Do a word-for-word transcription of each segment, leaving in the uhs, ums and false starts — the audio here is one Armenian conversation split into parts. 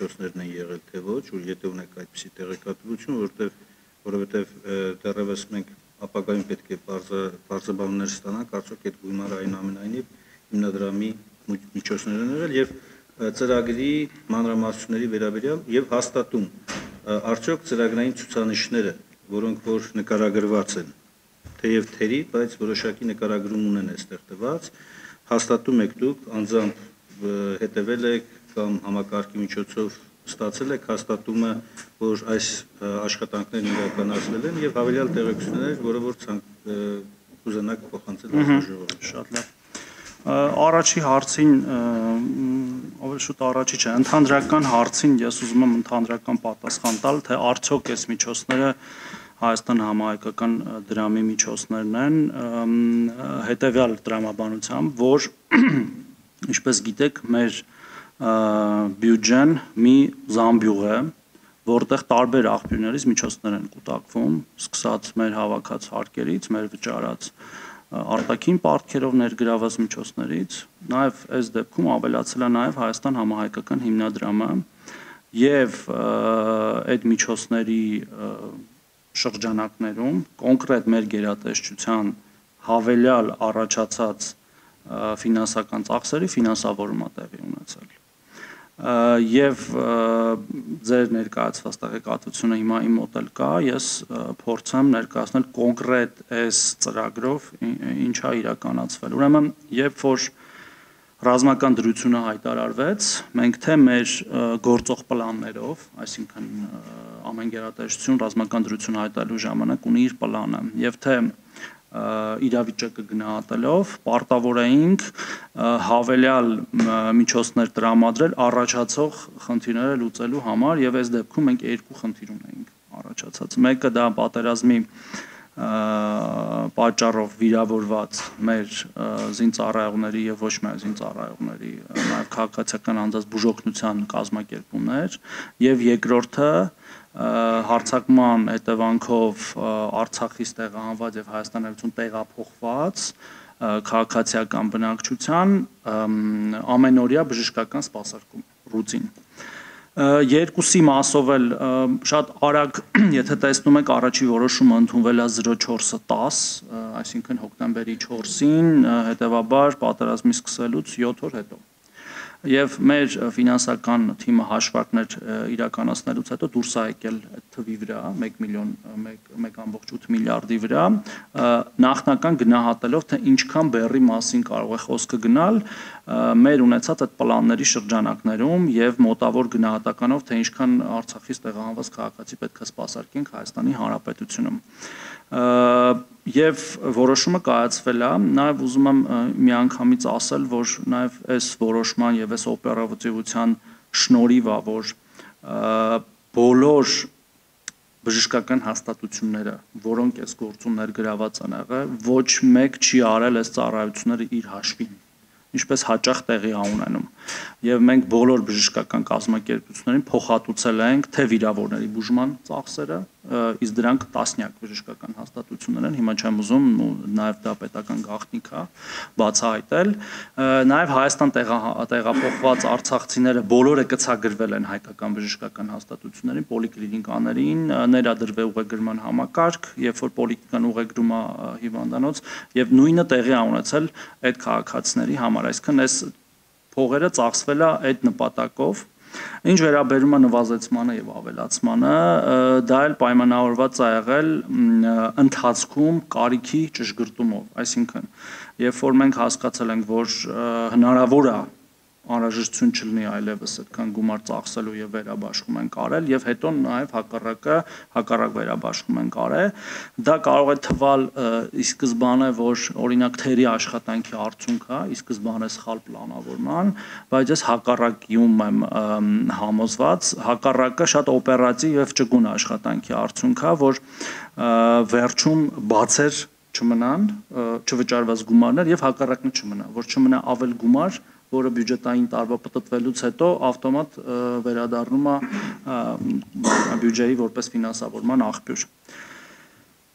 միջոցներն են եղել, թե ոչ, որ եթե ունեք այդպիսի տեղեկատվություն, որտեղ որովհետև դեռևս մենք ապագայում պետք է բարձրաբանումներ ստանանք, արդյոք այդ գումարը այնուամենայնիվ հիմնադրամի միջոցներ են եղել եւ ծրագրի մանրամասնությունների վերաբերյալ եւ հաստատում արդյոք ծրագրային ցուցանիշները, որոնք որ նկարագրված են, թեև թերի, բայց որոշակի նկարագրում ունեն այստեղ տված, հաստատում եք դուք, անձամբ հետևել եք կամ համակարգի միջոցով ստացել եք հաստատումը, որ այս աշխատանքներն իրականացվել են եւ հավելյալ տեղեկություններ, որը որ կուզենաք փոխանցել հանձնաժողովին։ Շատ լավ։ Առաջի հարցին, ավելի շուտ առաջի չէ, ընդհանրական հարցին ես ուզում եմ ընդհանրական պատասխան տալ, թե արդյոք այս միջոցները Հայաստան համահայկական դրամի միջոցներն են, հետևյալ տրամաբանությամբ, որ ինչպես գիտեք, մեր բյուջեն մի զամբյուղ է, որտեղ տարբեր աղբյուրներից միջոցներ են կուտակվում, սկսած մեր հավաքած հարկերից, մեր վճարած արտաքին պարտքերով ներգրաված միջոցներից, նաև այս դեպքում ավելացել է նաև Հայաստան համահայկական հիմնադրամը եւ այդ միջոցների շրջանակներում կոնկրետ մեր գերատեսչության հավելյալ առաջացած ֆինանսական ծախսերի ֆինանսավորումը տեղի ունեցել։ Եվ ձեր ներկայացված տեղեկատվությունը հիմա իմ մոտ էլ կա, ես փորձեմ ներկայացնել կոնկրետ այս ծրագրով ինչա իրականացվել։ Ուրեմն, երբ որ ռազմական դրությունը հայտարարվեց, մենք թե մեր գործող պլաններով, այսինքն ամեն գերատեսչություն ռազմական դրություն հայտարարելու ժամանակ ունի իր պլանը, եւ թե իրավիճակը գնահատելով պարտավոր էինք հավելյալ միջոցներ տրամադրել առաջացող խնդիրները լուծելու համար եւ այս դեպքում մենք երկու խնդիր ունեինք առաջացած։ Մեկը դա պատերազմի պատճառով վիրավորված մեր զինծառայողների եւ ոչ միայն զինծառայողների նաեւ քաղաքացիական անձանց բուժօգնության կազմակերպումներ եւ երկրորդը հարձակման հետևանքով Արցախից տեղահանված եւ Հայաստանից տեղափոխված քաղաքացիական բնակչության ամենօրյա բժշկական սպասարկում ռուտին։ Երկուսի մասով էլ շատ արագ, եթե տեսնում եք, առաջի որոշումը ընդունվել է զրո չորսը տաս, այսինքն հոկտեմբերի չորսին, հետևաբար պատերազմի սկսելուց յոթ օր հետո։ Եվ մեր ֆինանսական թիմը հաշվարկներ իրականացնելուց հետո դուրս է եկել այդ թվի վրա, մեկ միլիոն մեկ ամբողջ ութ միլիարդի վրա, նախնական գնահատելով, թե ինչքան բեռի մասին կարող է խոսքը գնալ մեր ունեցած այդ պլանների շրջանակներում եւ մոտավոր գնահատականով, թե ինչքան Արցախից տեղահանված քաղաքացի պետք է սպասարկենք Հայաստանի Հանրապետությունում։ Եվ որոշումը կայացվել է, նաև ուզում եմ միանգամից ասել, որ նաև այս որոշման եւ այս օպերատիվության շնորհիվ է, որ բոլոր բժշկական հաստատությունները, որոնք այս գործում ներգրաված են եղել, ոչ մեկ չի արել այս ծառայությունները իր հաշվին, ինչպես հաճախ տեղի է ունենում։ Եվ մենք բոլոր բժշկական կազմակերպություններին փոխհատուցել ենք թե վիրավորների բուժման ծախսերը, իսկ դրանք տասնյակ բժշկական հաստատություններ են, հիմա չեմ ուզում, նաև դա պետական գաղտնիք է բացահայտել։ Նաև Հայաստան տեղափոխված արցախցիները բոլորը կցագրվել են հայկական բժշկական հաստատություններին, պոլիկլինիկաներին, ներադրվել ուղեգրման համակարգ, երբ որ պոլիկլինիկան ուղեգրում է հիվանդանոց, եւ նույնը տեղի է ունեցել այդ քաղաքացիների համար, այսինքն այս փողերը ծախսվել է այդ նպատակով։ Ինչ վերաբերում է նվազեցմանը եւ ավելացմանը, դա էլ պայմանավորված է եղել ընթացքում կարիքի ճշգրտումով, այսինքն երբ որ մենք հասկացել ենք, որ հնարավոր է անհրաժեշտություն չլինի այլևս այդքան գումար ծախսելու եւ վերաբաշխում ենք արել եւ հետո նաեւ հակառակը հակառակ վերաբաշխում ենք արել, դա կարող է թվալ ի սկզբանե, որ օրինակ թերի աշխատանքի արդյունք է, ի սկզբանե սխալ պլանավորման, բայց ես հակառակիում եմ համոզված, հակառակը շատ օպերատիվ եւ ճկուն աշխատանքի արդյունք է, որ վերջում բացեր չմնան, չվճարված գումարներ եւ հակառակն չմնա, որ չմնա ավել գումար, որը բյուջետային տարվա պտտվելուց հետո ավտոմատ վերադառնում է բյուջեի որպես ֆինանսավորման աղբյուր։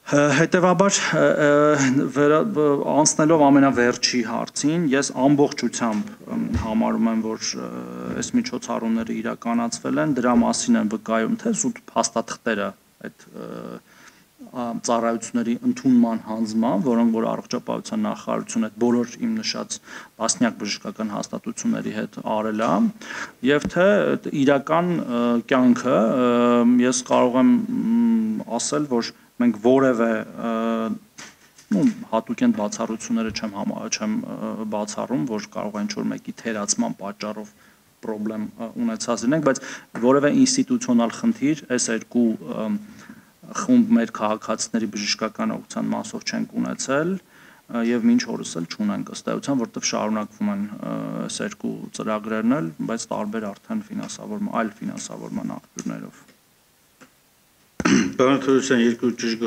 Հետևաբար անցնելով ամենավերջի հարցին, ես ամբողջությամբ համարում եմ, որ այս միջոցառումները իրականացվել են, դրա մասին են վկայում թե զուտ փաստաթղթերը այդ ծառայությունների ընդունման հանձնման, որոնք որ առողջապահության նախարարությունը այդ բոլոր իմ նշած տասնյակ բժշկական հաստատությունների հետ արել է, եւ թե իրական կյանքը ես կարող եմ ասել, որ մենք որևէ ու հատուկեն բացառությունները չեմ չեմ բացառում, որ կարող է ինչ-որ մեկի թերացման պատճառով պրոբլեմ ունեցած լինենք, բայց որևէ ինստիտուցիոնալ խնդիր այս երկու խումբ մեր քաղաքացիների բժշկական օգնության մասով չենք ունեցել եւ մինչ օրս էլ չունենք ըստ էության, որտեղ շարունակվում են այս երկու ծրագրերն էլ, բայց տարբեր արդեն ֆինանսավորման, այլ ֆինանսավորման աղբյուրներով։ Բաժանորդագրվեք երկու ճիշտ